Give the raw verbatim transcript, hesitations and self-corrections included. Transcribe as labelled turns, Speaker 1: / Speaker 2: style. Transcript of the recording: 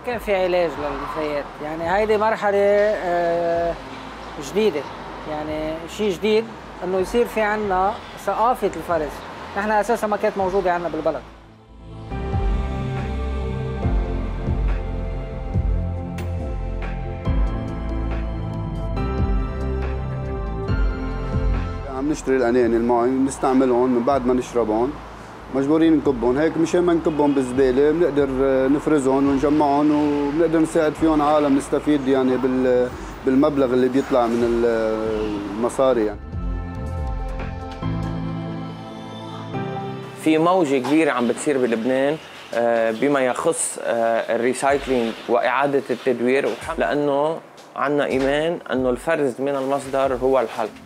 Speaker 1: كان في علاج للنفايات، يعني هيدي مرحلة آه، جديدة، يعني شيء جديد انه يصير في عندنا ثقافة الفرز، نحن اساسا ما كانت موجودة عندنا بالبلد.
Speaker 2: عم نشتري الاناني المي بنستعملهم من بعد ما نشربهم، مجبورين نكبهم، هيك مشان ما نكبهم بالزباله بنقدر نفرزهم ونجمعهم وبنقدر نساعد فيهم عالم نستفيد يعني بالمبلغ اللي بيطلع من المصاري يعني.
Speaker 3: في موجة كبيرة عم بتصير بلبنان بما يخص الريسايكلينج وإعادة التدوير، لأنه عندنا إيمان أنه الفرز من المصدر هو الحل.